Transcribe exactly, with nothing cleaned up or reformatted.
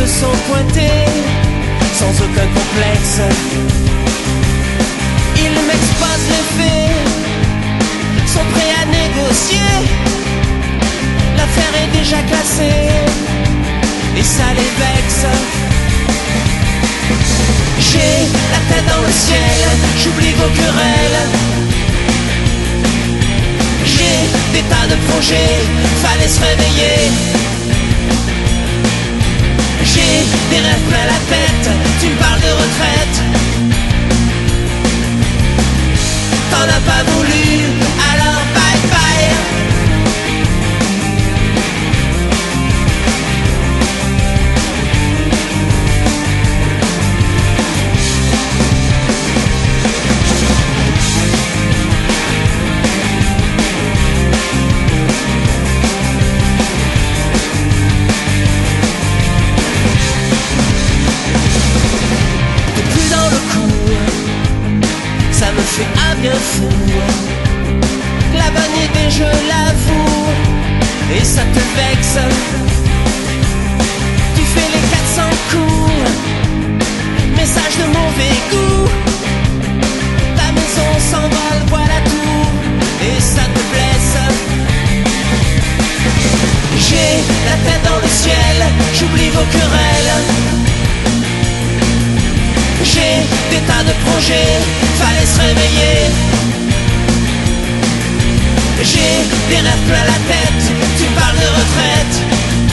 sont pointés sans aucun complexe. Ils m'exposent les faits, sont prêts à négocier. L'affaire est déjà classée et ça les vexe. J'ai la tête dans le ciel, j'oublie vos querelles. J'ai des tas de projets, fallait se réveiller. J'ai des rêves plein la tête, tu me parles de retraite. T'en as pas voulu, alors bye bye. Ça me fait un bien fou, la bonne idée je l'avoue, et ça te vexe. Tu fais les quatre cents coups, message de mauvais goût. Ta maison s'envole, voilà tout, et ça te blesse. J'ai la tête dans le ciel, j'oublie vos querelles. J'ai des tas de projets, fallait se réveiller. J'ai des rêves plein la tête, tu parles de retraite.